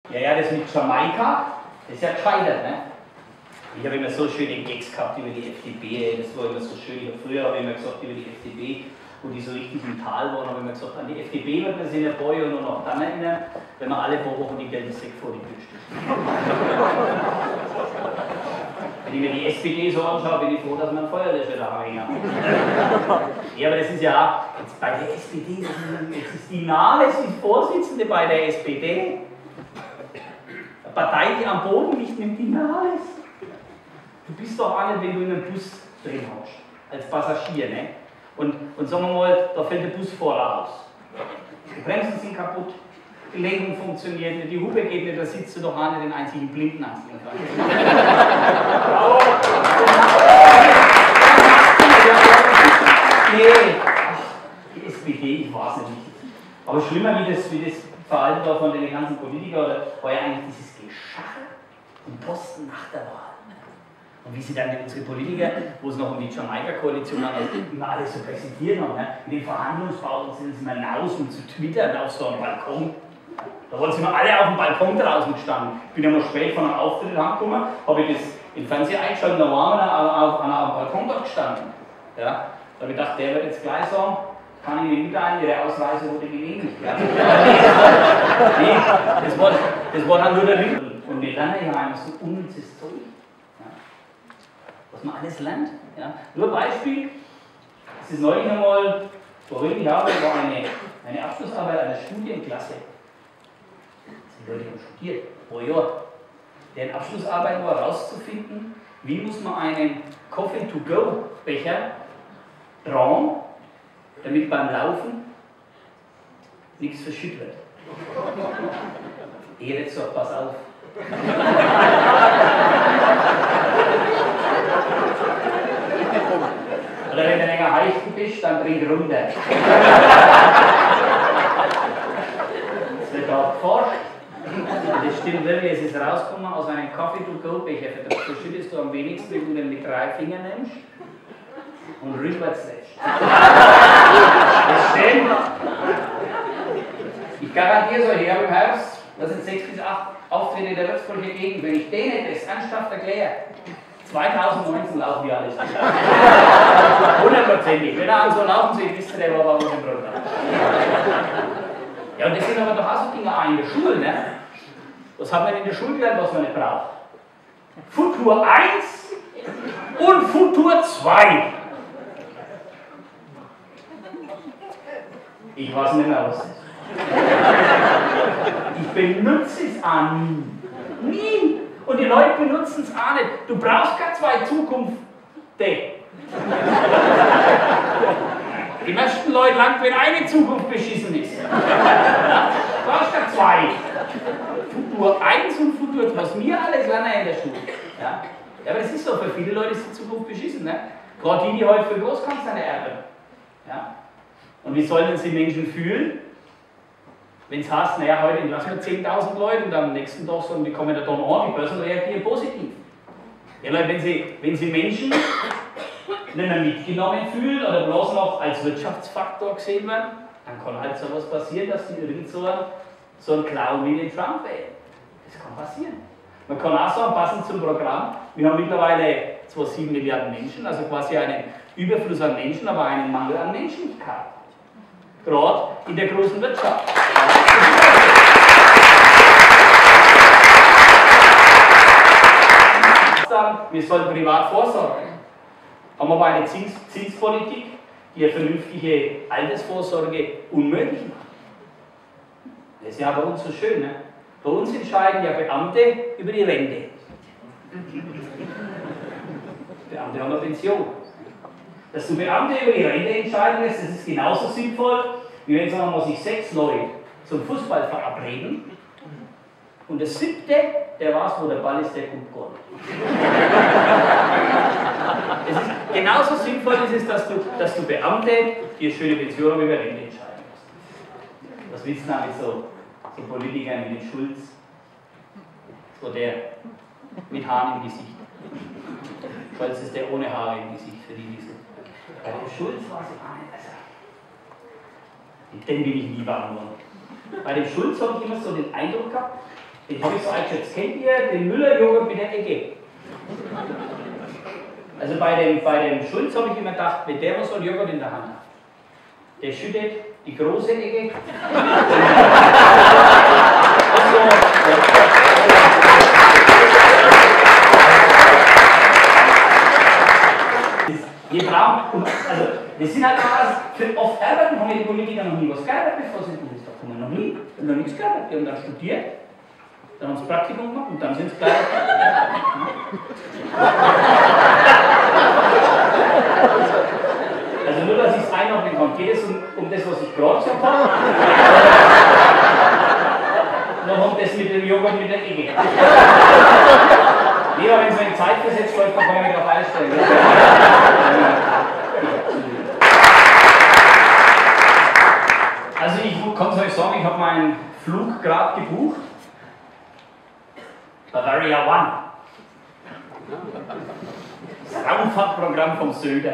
Ja, das mit Jamaika, das ist ja gescheitert, ne? Ich habe immer so schöne Gags gehabt über die FDP, das war immer so schön. Früher habe ich immer gesagt über die FDP, wo die so richtig im Tal waren, habe ich immer gesagt, an die FDP wird man sich nicht freuen und nur noch dann erinnern, wenn man alle paar Wochen die gelben Säcke vor die Tür steht. Wenn ich mir die SPD so anschaue, bin ich froh, dass man einen Feuerlöscher da hängen hat. Ja, aber das ist ja jetzt bei der SPD, jetzt ist die Nahles die Vorsitzende bei der SPD. Eine Partei, die am Boden liegt, nimmt die Nahles. Du bist doch auch nicht, wenn du in einem Bus drin hockst, als Passagier, ne? Und sagen wir mal, da fällt der Bus vorne aus. Die Bremsen sind kaputt, die Lenkung funktioniert nicht, die Hupe geht nicht, da sitzt du doch auch nicht den einzigen Blinden anziehen kann. Nee, die SPD, ich weiß nicht. Aber schlimmer wie das Verhalten da von den ganzen Politikern war ja eigentlich dieses Geschacher im Posten nach der Wahl. Und wie sie dann unsere Politiker, wo es noch um die Jamaika-Koalition ging, immer alles so präsentiert haben. Ne? In den Verhandlungspausen sind sie mal raus und zu twittern auf so einem Balkon. Da wollten sie mal alle auf dem Balkon draußen gestanden. Ich bin ja mal spät von einem Auftritt angekommen, habe ich das im Fernseher eingeschaltet, da waren wir auf einem Balkon dort gestanden. Ja? Da habe ich gedacht, der wird jetzt gleich sagen, kann ich Ihnen mitteilen, Ihre Ausreise wurde genehmigt. Ja? Nee, das war dann nur der Link. Und wir lernen ja einfach so unnützes Zeug. Was man alles lernt. Ja. Nur ein Beispiel, es ist neulich einmal, vor wenigen Jahren war eine Abschlussarbeit einer Studienklasse. Die Leute haben studiert, pro Jahr. Deren Abschlussarbeit war herauszufinden, wie muss man einen Coffee-to-go-Becher tragen, damit beim Laufen nichts verschüttet wird. Jetzt sagt, pass auf. Oder wenn du länger heichen bist, dann trink runter. Es wird auch geforscht. Das stimmt wirklich, es ist rausgekommen aus einem Coffee-to-go-Becher. So schüttest du am wenigsten, wenn du den mit 3 Fingern nimmst und rückwärts lässt. Das stimmt. Ich garantiere es euch, ich habe im Herbst, das sind 6 bis 8 Auftritte in der Würzburger Gegend, wenn ich denen das ernsthaft erkläre, 2019 laufen wir alles. 100%ig. Wenn er an so laufen sieht, wisst ihr, der war bei uns im Programm. Ja, und das sind aber doch auch so Dinge auch in der Schule, ne? Was hat man in der Schule gelernt, was man nicht braucht? Futur 1 und Futur 2. Ich weiß nicht mehr, was das ist. Ich benutze es auch nie. Nie. Und die Leute benutzen es auch nicht. Du brauchst gar 2 Zukunften. Die meisten Leute langt, wenn eine Zukunft beschissen ist. Ja? Du brauchst gar 2. Futur 1 und Futur 2. Was wir alles lernen in der Schule. Ja? Ja, aber das ist doch für viele Leute ist die Zukunft beschissen. Ne? Gerade die heute für Großkanzler erben. Ja? Und wie sollen sie Menschen fühlen? Wenn es heißt, naja, heute entlassen wir 10.000 Leute und am nächsten Tag sagen, wie kommen da dann an, die Börsen reagieren positiv. Ja, Leute, wenn sie Menschen nicht mehr mitgenommen fühlen oder bloß noch als Wirtschaftsfaktor gesehen werden, dann kann halt sowas passieren, dass die irgend so einen Clown wie den Trump wählen. Das kann passieren. Man kann auch sagen, passend zum Programm, wir haben mittlerweile 2,7 Milliarden Menschen, also quasi einen Überfluss an Menschen, aber einen Mangel an Menschlichkeit. Gerade in der großen Wirtschaft. Wir sollen privat vorsorgen. Haben aber eine Zinspolitik, die eine vernünftige Altersvorsorge unmöglich macht. Das ist ja bei uns so schön. Ne? Bei uns entscheiden ja Beamte über die Rente. Beamte haben eine Pension. Dass du Beamte über die Rente entscheiden lässt, das ist genauso sinnvoll, wie wenn sagen wir mal, sich 6 Leute zum Fußball verabreden und der 7., der weiß, wo der Ball ist, der kommt Goal. Es ist genauso sinnvoll ist es, dass du Beamte, die eine schöne Pension haben, über Rente entscheiden musst. Was willst du damit so Politikern wie den Schulz? So der mit Haaren im Gesicht. Scholz ist der ohne Haare im Gesicht, für die wissen. Bei dem Schulz war es auch nicht besser. Den bin ich nie beantwortet. Bei dem Schulz habe ich immer so den Eindruck gehabt, Den habe ich so eingeschätzt. Kennt ihr den Müller-Joghurt mit der Ecke? Also bei dem Schulz habe ich immer gedacht, wenn der so einen Joghurt in der Hand hat, der schüttet die große Ecke. Wir brauchen, also das sind halt für oft arbeiten, haben die Politiker noch nie was gearbeitet, bevor sie Bundestag kommen. Noch nie, haben noch nichts gearbeitet. Die haben dann studiert, dann haben sie Praktikum gemacht und dann sind sie gleich. Also nur, dass ich es einordnen kann. Geht es um das, was ich gerade gesagt habe? Noch um das mit dem Joghurt mit der Ecke. Lieber, wenn es mir in Zeit versetzt läuft, dann kann ich mich darauf einstellen. Also ich kann es euch sagen, ich habe meinen Flug gerade gebucht. Bavaria One. Das Raumfahrtprogramm vom Söder.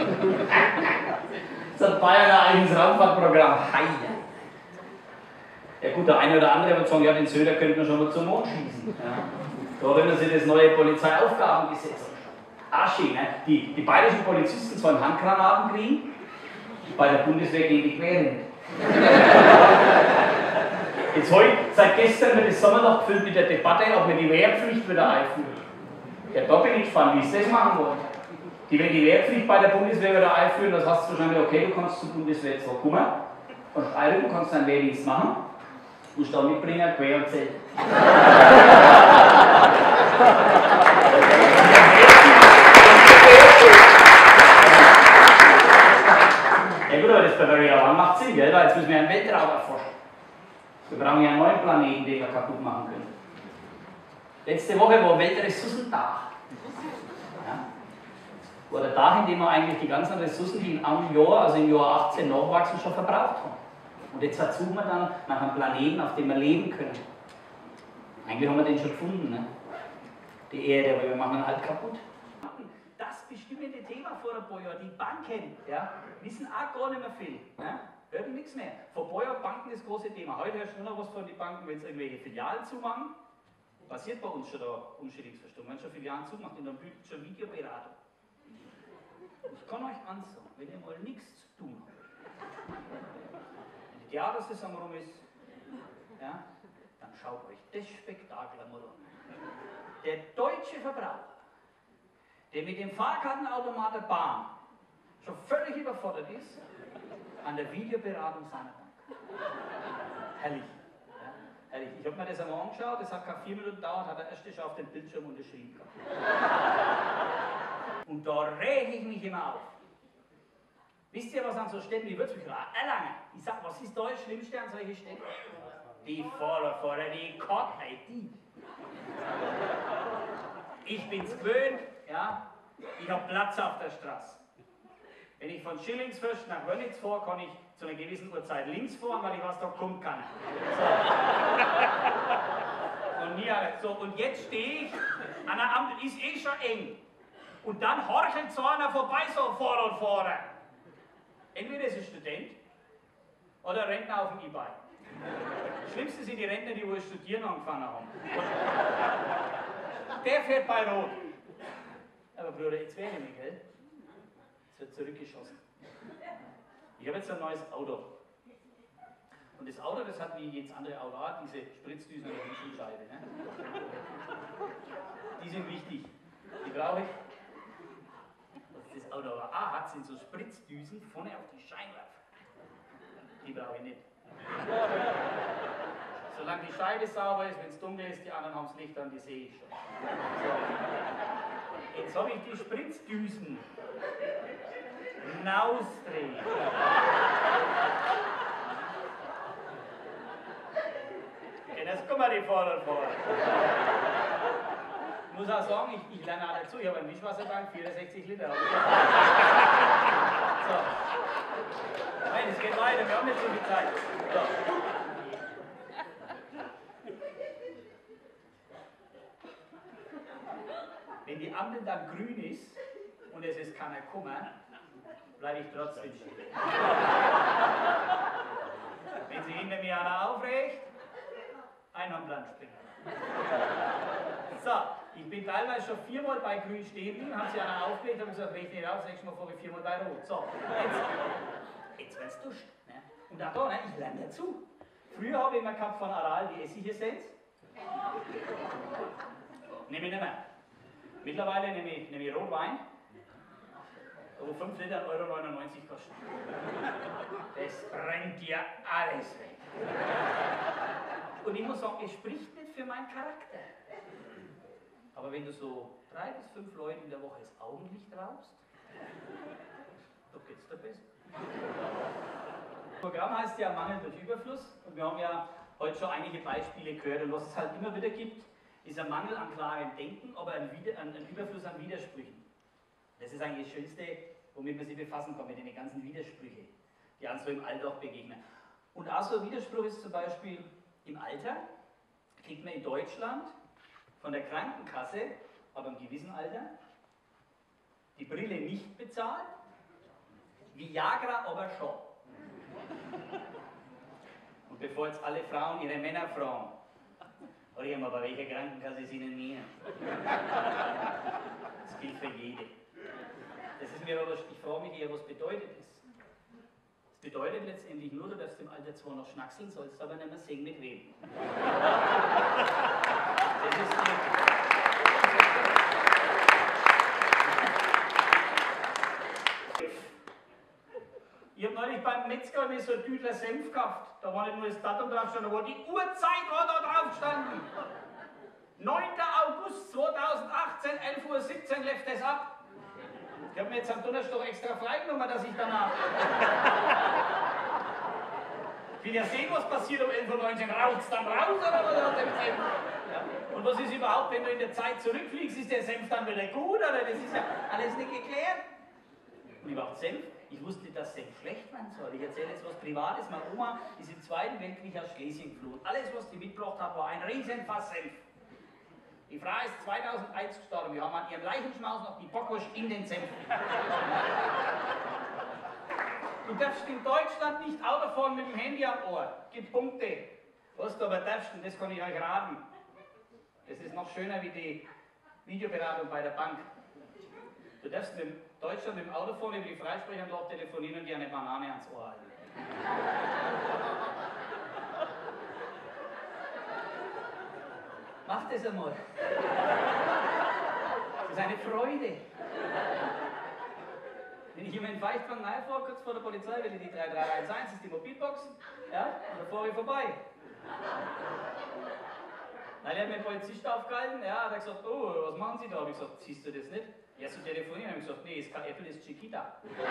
Das hat Bayern ein eigenes Raumfahrtprogramm. Heide. Ja gut, der eine oder andere wird sagen, ja, den Söder könnten wir schon mal zum Mond schießen. Ja. Da erinnern Sie das neue Polizeiaufgabengesetz an. Aschi, ne? Die bayerischen Polizisten sollen Handgranaten kriegen, bei der Bundeswehr gehen die quer nicht. Jetzt heute, seit gestern wird das Sommerloch gefüllt mit der Debatte, ob wir die Wehrpflicht wieder einführen. Ja, da bin ich gespannt, wie sie das machen wollen. Wenn die Wehrpflicht bei der Bundeswehr wieder einführen, das heißt wahrscheinlich, okay, du kannst zur Bundeswehr zwar kommen, kannst einrücken, kannst deinen Wehrdienst machen, musst du auch mitbringen, quer und Zelt. Ja gut, aber das Bavaria One macht Sinn, gell? Weil jetzt müssen wir einen Weltraum erforschen. Wir brauchen ja einen neuen Planeten, den wir kaputt machen können. Letzte Woche war Weltressourcentag. Ja. War der Tag, in dem wir eigentlich die ganzen Ressourcen, die in einem Jahr, also im Jahr 18 nachwachsen, schon verbraucht haben. Und jetzt suchen wir dann nach einem Planeten, auf dem wir leben können. Eigentlich haben wir den schon gefunden, ne? Die Erde, aber wir machen ihn halt kaputt. Das bestimmende Thema vor ein paar Jahren, die Banken, ja, wissen auch gar nicht mehr viel. Ja? Hört nichts mehr. Vor ein paar Jahren Banken das große Thema. Heute hörst du nur noch was von den Banken, wenn sie irgendwelche Filialen zumachen. Passiert bei uns schon da Unschädigungsverstummen. Wenn schon Filialen zumacht, und dann bietet schon Videoberatung. Ich kann euch ansagen, wenn ihr mal nichts zu tun habt, wenn die Jahressaison rum ist, ja, dann schaut euch das Spektakel einmal an. Der deutsche Verbraucher, der mit dem Fahrkartenautomat der Bahn schon völlig überfordert ist, an der Videoberatung seiner Bank. Herrlich. Ja, herrlich. Ich habe mir das einmal angeschaut, das hat keine 4 Minuten gedauert, hat der erste schon auf dem Bildschirm unterschrieben gehabt. Und da rege ich mich immer auf. Wisst ihr, was an so Städten wie Würzburg oder Erlangen? Ich sag, was ist da das Schlimmste an solchen Städten? Die Vorder, die Kott-ID. Ich bin's gewöhnt, ja, ich habe Platz auf der Straße. Wenn ich von Schillingsfürst nach Wörlitz fahre, kann ich zu einer gewissen Uhrzeit links fahren, weil ich weiß, da kommt keiner. So. Und, so, und jetzt stehe ich an der Ampel, ist eh schon eng. Und dann horchelt so einer vorbei, so Fahrradfahrer. Entweder ist ein Student oder ein Rentner auf dem E-Bike. Das Schlimmste sind die Rentner, die wohl studieren angefangen haben. Der fährt bei Rot. Aber Bruder, jetzt wähle ich mich, gell? Es wird zurückgeschossen. Ich habe jetzt ein neues Auto. Und das Auto, das hat wie jedes andere Auto auch diese Spritzdüsen oder Windschutzscheibe. Ne? Die sind wichtig. Die brauche ich. Was das Auto aber auch hat, sind so Spritzdüsen vorne auf die Scheinwerfer. Die brauche ich nicht. Solange die Scheibe sauber ist, wenn es dunkel ist, die anderen haben das Licht an, die sehe ich schon. So. Jetzt habe ich die Spritzdüsen hinausdrehen. Jetzt kommen wir die Vorderfahrer. Ich muss auch sagen, ich lerne auch dazu, ich habe einen Wischwassertank, 64 Liter. So. Nein, es geht weiter, wir haben nicht so viel Zeit. So. Wenn die Ampel dann grün ist und es ist keiner gekommen, bleibe ich trotzdem stehen. Wenn sich hinter mir einer aufregt, Einhornplan springen. Ich bin teilweise schon 4-mal bei grün stehen geblieben, haben sie einer aufgelegt, haben gesagt, wenn ich nicht raus, 6 Mal vor 4-mal bei rot. So, jetzt wird's duscht. Ne? Und auch da, ne, ich lerne dazu. Früher habe ich immer gehabt von Aral die Essigessenz. Nehme ich nicht mehr. Mittlerweile nehme ich Rotwein, wo 5 Liter 1,99 € kosten. Das brennt dir alles weg. Und ich muss sagen, es spricht nicht für meinen Charakter. Aber wenn du so 3 bis 5 Leute in der Woche das Augenlicht raubst, da geht's dir besser. Das Programm heißt ja Mangel durch Überfluss und wir haben ja heute schon einige Beispiele gehört und was es halt immer wieder gibt, ist ein Mangel an klarem Denken, aber ein Überfluss an Widersprüchen. Das ist eigentlich das Schönste, womit man sich befassen kann, mit den ganzen Widersprüchen, die einem so im Alltag begegnen. Und auch so ein Widerspruch ist zum Beispiel im Alter, kriegt man in Deutschland von der Krankenkasse, aber im gewissen Alter, die Brille nicht bezahlt, Viagra aber schon. Und bevor jetzt alle Frauen ihre Männer fragen, oder mal, bei welcher Krankenkasse sind denn wir? Das gilt für jede. Das ist mir aber, ich frage mich eher, was bedeutet das? Das bedeutet letztendlich nur, du darfst im Alter zwar noch schnackseln, sollst aber nicht mehr singen mit wem. Das ist ich habe neulich beim Metzger mir so ein Tütler Senf gekauft. Da war nicht nur das Datum drauf, sondern die Uhrzeit war da drauf gestanden. 9. August 2018, 11:17 Uhr läuft das ab. Ich habe mir jetzt am Donnerstag extra freigenommen, dass ich danach. Ich will ja sehen, was passiert um 11:19 Uhr. Raucht es dann raus oder was aus dem Senf? Ja. Und was ist überhaupt, wenn du in der Zeit zurückfliegst, ist der Senf dann wieder gut oder das ist ja alles nicht geklärt? Und überhaupt Senf? Ich wusste nicht, dass Senf schlecht sein soll. Ich erzähle jetzt was Privates. Meine Oma ist im Zweiten Weltkrieg aus Schlesien geflohen. Alles, was die mitgebracht hat, war ein Riesenfass Senf. Die Frau ist 2001 gestorben. Wir haben an ihrem Leichenschmaus noch die Bockwurst in den Senf. Du darfst in Deutschland nicht Auto fahren mit dem Handy am Ohr. Gibt Punkte. Was du aber darfst, und das kann ich euch raten. Das ist noch schöner wie die Videoberatung bei der Bank. Du darfst in Deutschland mit dem Auto fahren, über die Freisprechanlage telefonieren und dir eine Banane ans Ohr halten. Mach das einmal. Das ist eine Freude. Wenn ich immer in Feichtfang reinfahre, kurz vor der Polizei, will ich die 3311, das ist die Mobilbox, ja, und da fahre ich vorbei. Dann hat mir ein Polizist aufgehalten, ja, hat er gesagt, oh, was machen Sie da? Habe ich gesagt, siehst du das nicht? Ja, so telefonieren, habe ich gesagt, nee, ist kein Apple, ist Chiquita. Unsere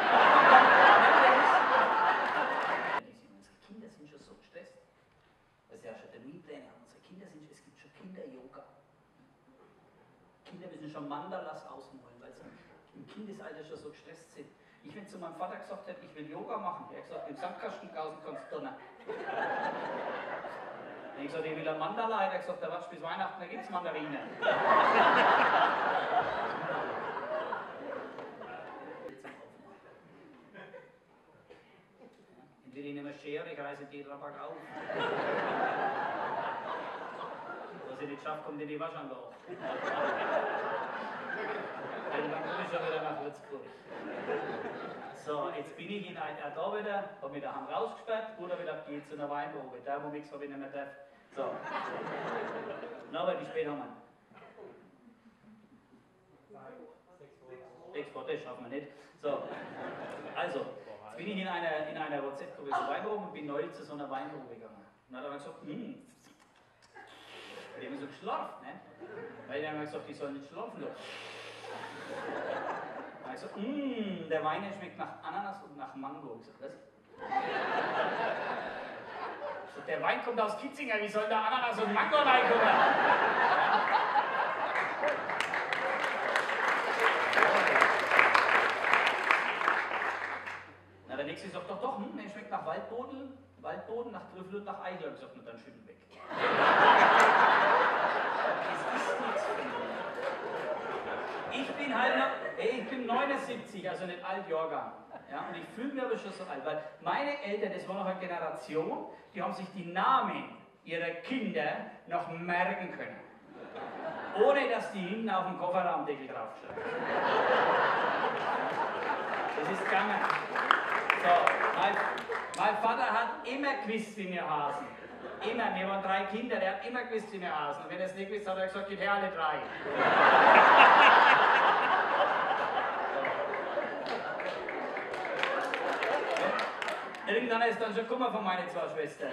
Kinder sind schon so gestresst. Das ist ja schon Terminpläne haben. Unsere Kinder sind, es gibt schon Kinder-Yoga. Kinder müssen schon Mandalas ausmalen, weil sie im Kindesalter schon so gestresst sind. Ich, wenn zu meinem Vater gesagt hätte, ich will Yoga machen, der hat gesagt, im Sandkasten draußen kannst du donnern. Wenn ich gesagt, ich will ein Mandala, hat er gesagt, da wartest bis Weihnachten, da gibt es Mandarine. Entweder ich nehme eine Schere, ich reiße die Rabak auf. Was ich nicht schaffe, kommt in die Waschanlage. Dann komme ich schon wieder nach Würzburg. So, jetzt bin ich in da wieder, habe mich daheim rausgesperrt, oder wieder gehe zu einer Weinprobe. Da, wo nichts habe ich nicht mehr darf. So. Na, aber wie spät haben wir? 6 vor, das schaffen wir nicht. So, also, jetzt bin ich in einer WhatsApp-Gruppe zur Weinprobe und bin neulich zu so einer Weinprobe gegangen. Und dann hat er gesagt, die haben so geschlafen, ne? Weil die haben gesagt, die sollen nicht schlafen. So. Also, der Wein schmeckt nach Ananas und nach Mango. Ich sag, was? So, der Wein kommt aus Kitzinger, wie soll da Ananas und Mango reinkommen? Na, der nächste sagt doch, der schmeckt nach Waldboden, nach Trüffel und nach Eichel. Ich sag, na dann schütteln weg. Ich bin halt noch, ich bin 79, also nicht alt Jahrgang. Ja, und ich fühle mich aber schon so alt, weil meine Eltern, das war noch eine Generation, die haben sich die Namen ihrer Kinder noch merken können. ohne dass die hinten auf dem Kofferraumdeckel draufschreiben. Das ist gegangen. So, mein Vater hat immer gewusst, wie wir hasen. Immer, wir waren 3 Kinder, der hat immer gewusst, wie wir hasen. Und wenn er es nicht gewusst hat, hat er gesagt, ich her alle 3. Irgendwann ist dann schon gekommen von meinen 2 Schwestern.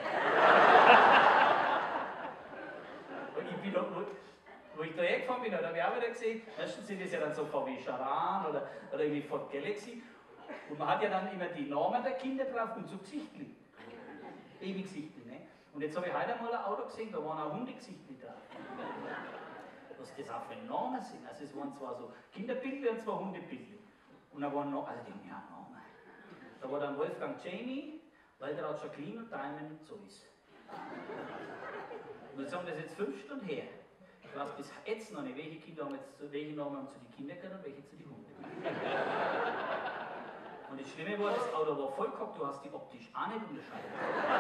Und ich bin da, wo ich da hergefahren bin, da habe ich auch wieder gesehen, erstens sind das ja dann so VW Charan oder irgendwie Ford Galaxy. Und man hat ja dann immer die Namen der Kinder drauf und so Gesichtli. Babygesichtli, ne? Und jetzt habe ich heute mal ein Auto gesehen, da waren auch Hundegesichtli drauf. Was das auch für Namen sind. Also es waren zwar so Kinderbildli und zwar Hundebildli. Und da waren noch, also die haben ja Namen. Da war dann Wolfgang Jamie, Waltraud Jacqueline und Diamond Zeus. Und jetzt haben wir das jetzt 5 Stunden her. Ich weiß bis jetzt noch nicht, welche Kinder haben jetzt, welche Namen haben zu den Kindern gehört und welche zu den Hunden. Und das Schlimme war, das Auto war vollgehockt, du hast die optisch auch nicht unterscheiden.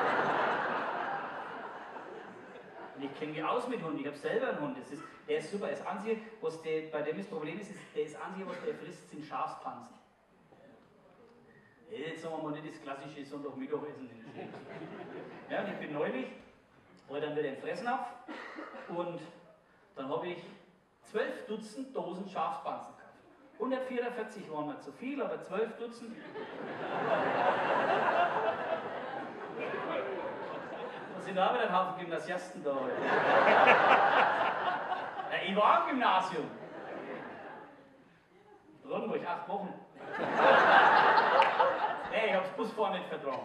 Und ich kenne mich aus mit Hunden, ich habe selber einen Hund, der ist super. Das Einzige, was bei dem das Problem ist, das Einzige, was der frisst, sind Schafspansen. Jetzt sagen wir mal nicht das klassische Sonntagmittagessen in der Schule. Ja, und ich bin neulich, war dann wieder im Fressnapf und dann habe ich 12 Dutzend Dosen Schafspansen gekauft. 144 waren mir zu viel, aber 12 Dutzend. Da sind auch wieder ein Haufen Gymnasiasten da heute. Ja, ich war im Gymnasium. Rodenburg, 8 Wochen. Nee, ich hab's Busfahren nicht vertragen.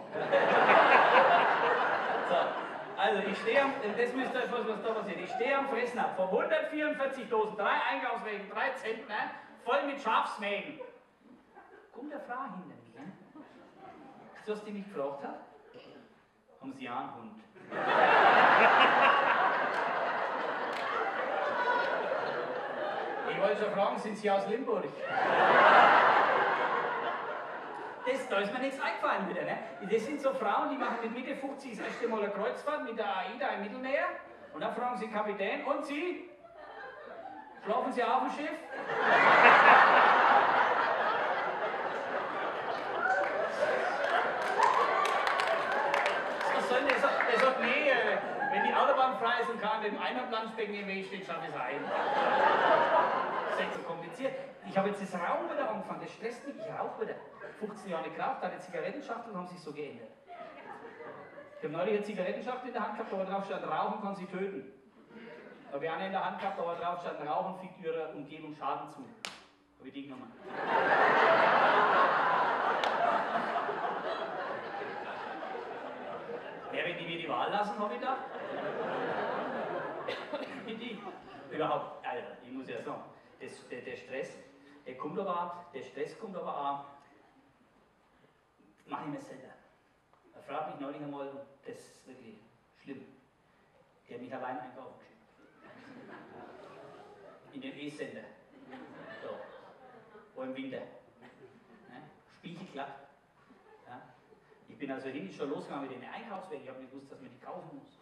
So, also ich stehe am, das müsst ihr euch was da passiert. Ich stehe am Fressnapf von 144 Dosen, 3 Einkaufswegen, 3 Zentner, voll mit Schafsmägen. Kommt eine Frau hinter mir. Weißt du, was die mich gefragt hat? Haben Sie auch einen Hund? Ich wollte schon fragen, sind Sie aus Limburg? Da ist mir nichts eingefallen wieder. Ne? Das sind so Frauen, die machen mit Mitte 50 das erste Mal eine Kreuzfahrt mit der AIDA im Mittelmeer. Und dann fragen sie den Kapitän, und Sie? Schlafen Sie auf dem Schiff? Was soll denn das? Er sagt, nee, wenn die Autobahn frei ist und kann den Einhandplanschbecken im Weg steht, schaffe ich es ein. Das ist echt so kompliziert. Ich habe jetzt das Rauchen wieder angefangen, das stresst mich, ich rauche wieder. 15 Jahre geraucht, deine Zigarettenschachteln haben sich so geändert. Ich habe neulich eine Zigarettenschachtel in der Hand gehabt, aber drauf stand, Rauchen kann sie töten. Da habe ich eine in der Hand gehabt, aber drauf stand, Rauchen fügt ihrer Umgebung Schaden zu. Habe ich die genommen. Ja, wenn die mir die Wahl lassen, habe ich da. Die. Überhaupt, Alter, ich muss ja sagen, der Stress, der Stress kommt aber auch, mache ich mir selber. Da fragt mich neulich einmal, das ist wirklich schlimm. Die hat mich allein einkaufen geschickt. In den E-Sender. So. Wo im Winter. Ne? Spiegelglatt. Ja? Ich bin also hin, schon losgegangen mit den Einkaufswegen. Ich habe nicht gewusst, dass man die kaufen muss.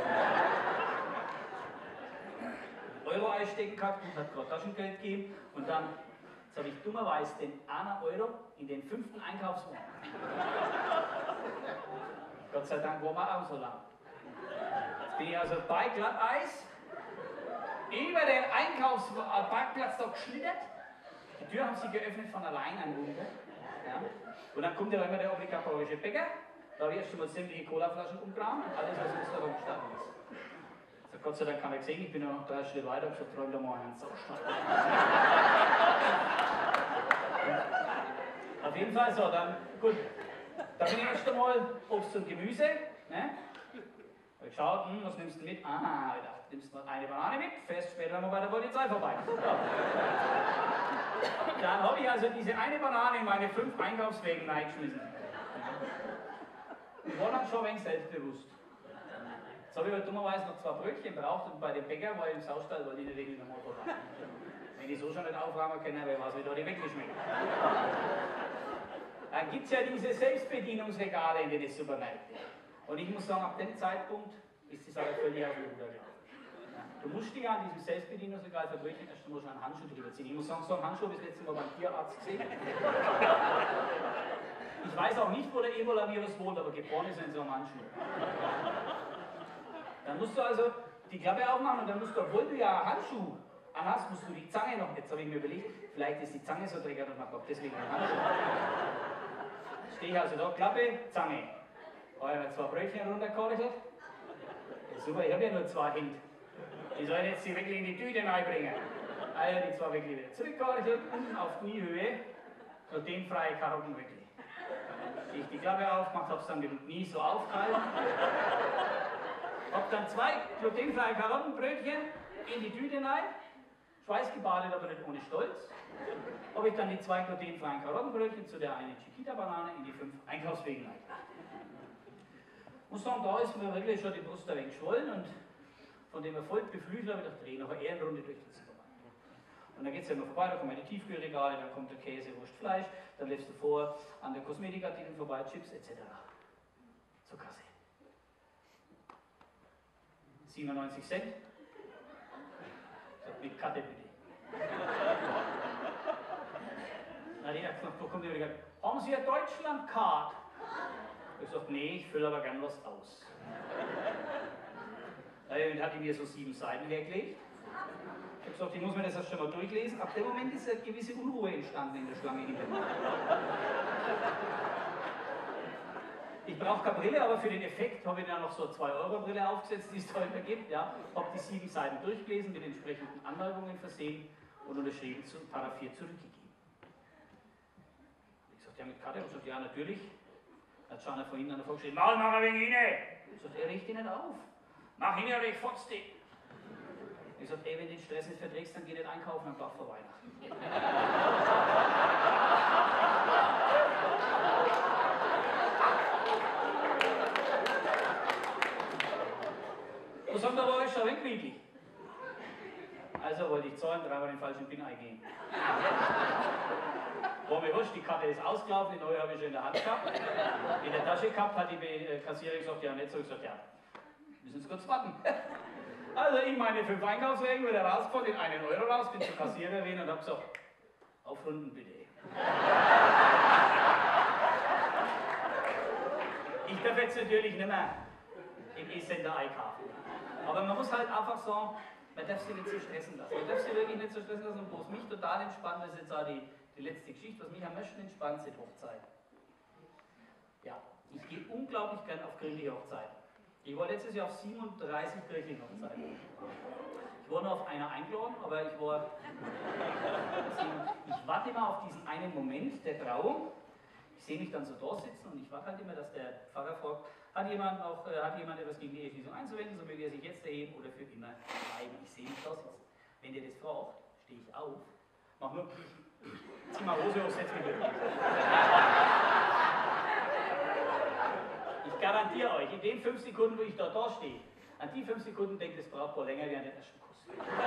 Euro einstecken gehabt und hat gerade Taschengeld gegeben und dann, jetzt habe ich dummerweise den 1 Euro in den 5. Einkaufswagen. Gott sei Dank waren wir auch so lang. Jetzt bin ich also bei Glatteis über den Einkaufsparkplatz da geschlittert. Die Tür haben sie geöffnet von allein ein Wunder. Ja. Und dann kommt ja immer der obligatorische Bäcker. Da habe ich erst einmal sämtliche Colaflaschen umgegraben und alles, was uns da rumgestanden ist. Also Gott sei Dank kann ich gesehen, ich bin ja noch 3 Schritte weiter und verträumt da mal einen Saustand. Auf jeden Fall so, dann gut. Da bin ich erst einmal Obst und Gemüse. Ne? Ich geschaut, was nimmst du mit? Aha, ich dachte, nimmst du eine Banane mit, fährst später mal bei der Polizei vorbei. Ja. Dann habe ich also diese eine Banane in meine 5 Einkaufswegen reingeschmissen. Ich war dann schon ein wenig selbstbewusst. Jetzt habe ich halt dummerweise noch 2 Brötchen braucht und bei dem Bäcker war ich im Saustall, weil die in der Regel nochmal vorbei. Wenn ich so schon nicht aufräumen kann, wer weiß, wie da die weggeschmeckt. Dann gibt es ja diese Selbstbedienungsregale in den Supermärkten. Und ich muss sagen, ab dem Zeitpunkt ist die Sache völlig aus dem Ruder gelaufen. Du musst dich an diesem Selbstbedienungsregal für Brötchen erst einmal schon einen Handschuh drüber ziehen. Ich muss sagen, so einen Handschuh habe ich das letzte Mal beim Tierarzt gesehen. Ich weiß auch nicht, wo der Ebola-Virus wohnt, aber geboren ist er in so einem Handschuh. Dann musst du also die Klappe aufmachen und dann musst du, obwohl du ja einen Handschuh anhast, musst du die Zange noch, jetzt habe ich mir überlegt, vielleicht ist die Zange so dreckig und man braucht deswegen einen Handschuh. Stehe ich also da, Klappe, Zange. Habe ich mir 2 Brötchen runtergekartet. Ja, super, ich habe ja nur 2 Hände. Die sollen jetzt die wirklich in die Tüte reinbringen. Also die 2 wirklich wieder zurückgekartet, unten auf Kniehöhe, glutenfreie Karottenwickel. Ich die Klappe aufgemacht, habe es dann mit dem Knie so aufgehalten. Habe dann 2 glutenfreie Karottenbrötchen in die Tüte rein, schweißgebadet, aber nicht ohne Stolz. Habe ich dann die 2 glutenfreien Karottenbrötchen zu der einen Chiquita-Banane in die 5 Einkaufswegen rein. Ich muss sagen, da ist mir wirklich schon die Brust ein wenig geschwollen und von dem Erfolg beflügelt habe ich gedacht, drehe noch eine Ehrenrunde durch den Supermarkt. Und dann geht es ja noch vorbei, da kommen die Tiefkühlregale, dann kommt der Käse, Wurst, Fleisch, dann läufst du vor an der Kosmetikartikeln vorbei, Chips etc. Zur Kasse. 97 Cent. So, mit Karte bitte. Na, die kommt die wieder, haben Sie eine Deutschland-Card? Ich sage, nee, ich fülle aber gern was aus. Dann hat die mir so 7 Seiten hergelegt. Ich habe gesagt, ich muss mir das erst schon mal durchlesen. Ab dem Moment ist eine gewisse Unruhe entstanden in der Schlange hinter mir. Ich brauche keine Brille, aber für den Effekt habe ich dann noch so eine 2-Euro-Brille aufgesetzt, die es da immer gibt. Ja. Habe die 7 Seiten durchgelesen, mit entsprechenden Anmerkungen versehen und unterschrieben zu Paragraph 4 zurückgegeben. Ich sagte, ja, mit Karte? Und gesagt, ja, natürlich. Hat schon einer von Ihnen vorgeschrieben, Maul, mach ein wenig rein. Ich sagte, er riecht dich nicht auf. Mach hin, oder ich fotz dich. Ich sagte, ey, wenn du den Stress nicht verträgst, dann geh nicht einkaufen am Tag vor Weihnachten. So sagt er, aber ist schon wegwinklig. Also wollte ich zahlen, 3 Mal den falschen PIN eingehen. War mir wurscht, die Karte ist ausgelaufen, die neue habe ich schon in der Hand gehabt. In der Tasche gehabt, hat die Kassiererin gesagt, ja nicht so. Ich gesagt, ja, müssen Sie kurz warten. Also ich meine 5 Einkaufswegen, wieder rausgefahren, den 1 Euro raus, bin zur Kassiererin und habe gesagt, aufrunden bitte. Ich darf jetzt natürlich nicht mehr im E-Center einkaufen. Aber man muss halt einfach sagen, man darf sich nicht so stressen lassen. Man darf sich wirklich nicht so stressen lassen. Und was mich total entspannt, das ist jetzt auch die letzte Geschichte, was mich am meisten entspannt, sind Hochzeiten. Ja, ich gehe unglaublich gern auf kirchliche Hochzeiten. Ich war letztes Jahr auf 37 kirchlichen Hochzeiten. Ich war nur auf einer eingeladen, aber ich warte immer auf diesen einen Moment der Trauung. Ich sehe mich dann so da sitzen und ich warte halt immer, dass der Pfarrer fragt, hat jemand etwas gegen die Eheschließung einzuwenden, so möge er sich jetzt erheben oder für immer bleiben. Ich sehe mich da sitzen. Wenn der das fragt, stehe ich auf, mach nur, zieh mal Hose hoch, setz mich durch. Ich garantiere euch, in den 5 Sekunden, wo ich da stehe, an die 5 Sekunden denkt das Brautpaar länger wie an den ersten Kuss.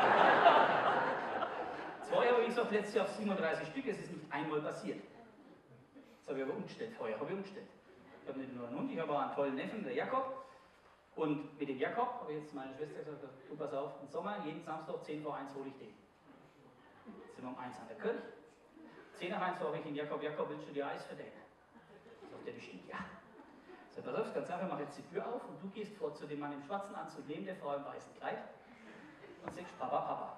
2 habe ich gesagt, letztes Jahr auf 37 Stück, es ist nicht einmal passiert. Das habe ich aber umgestellt, heuer habe ich umgestellt. Ich habe nicht nur einen Hund, ich habe auch einen tollen Neffen, der Jakob. Und mit dem Jakob habe ich jetzt meine Schwester gesagt, du pass auf, im Sommer, jeden Samstag 10 vor 1 hole ich den. Jetzt sind wir um 1 an der Kirche. 10 nach 1 frage ich ihn, Jakob, willst du dir Eis verdecken? Sagt er, bestimmt ja. Ich sage, pass auf, ganz einfach, mach jetzt die Tür auf und du gehst vor zu dem Mann im schwarzen Anzug neben der Frau im weißen Kleid und sagst, Papa.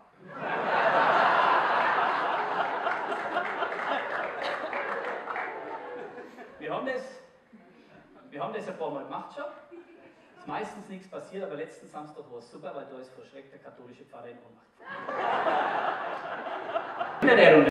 Wir haben das ein paar Mal gemacht schon. Ist meistens nichts passiert, aber letzten Samstag war es super, weil da ist vor Schreck der katholische Pfarrer in Ohnmacht.